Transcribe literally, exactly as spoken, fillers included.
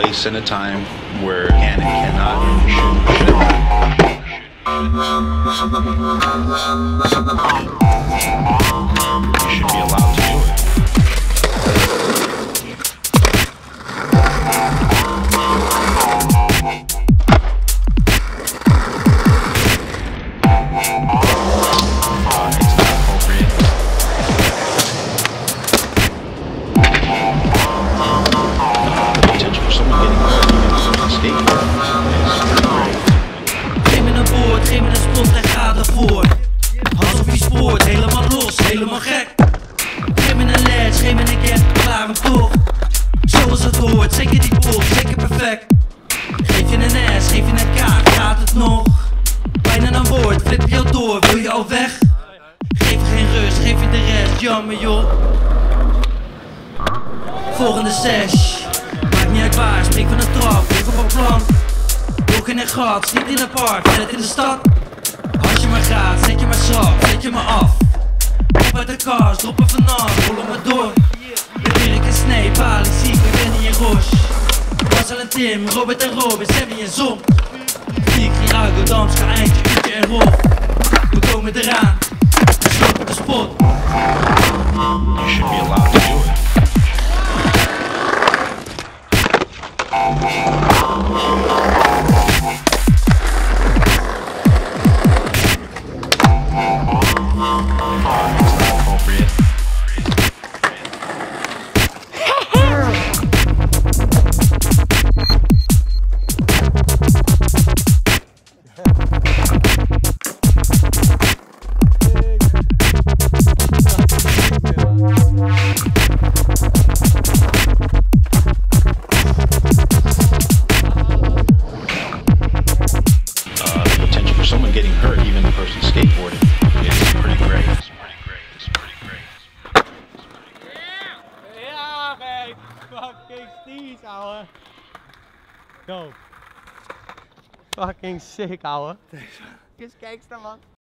place and a time where can and cannot and should, should you should be allowed to do it. Geef me een sprong en ga ervoor. Alsof je spoort, helemaal los, helemaal gek. Geef me een ledge, geef me een gap, klaar hem toch. Zoals het hoort, zeker die pot, zeker perfect. Geef je een S, geef je een K, gaat het nog? Bijna aan boord, flip je al door, wil je al weg? Geef je geen rust, geef je de rest, jammer joh. Volgende sesh. Maakt niet uit waar, spring van de trap, leef op een plan. Ook in een gat, niet in een park, net in de stad. Als je maar gaat, zet je maar schrap, zet je maar af. Op uit de kast, drop er vanaf, rollen maar door. Weer ik een Sneep, Ali, ziek, ik ben niet in Roche. Marcel en Tim, Robert en Robin, Sammy en Zon. Vier Criago, Damska, Eindje, Uutje en Rolf. We komen eraan, we slopen de spot. You should be allowed to do it. Someone getting hurt, even the person skateboarding, is pretty great. It's pretty great. It's pretty great. It's pretty great. Ja, kijk. Fucking steez, ouwe. Go. Fucking sick, ouwe. Kijk eens, man.